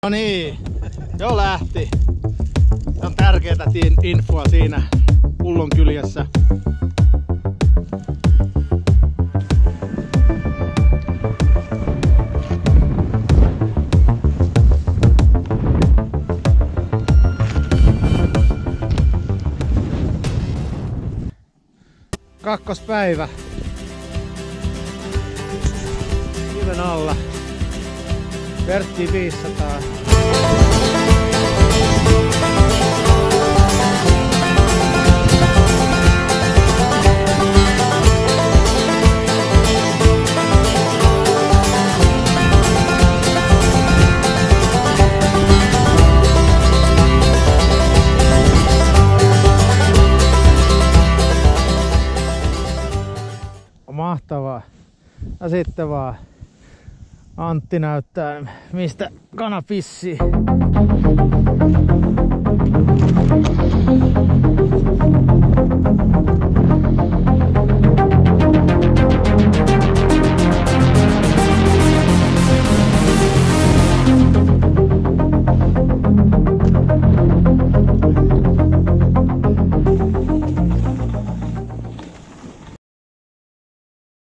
No niin, jo lähti. Se on tärkeää infoa siinä pullon kyljessä. Kakkospäivä. Kiven alla. Vertti 500. Mahtavaa. Ja sitten vaan Antti näyttää, mistä kana pissii.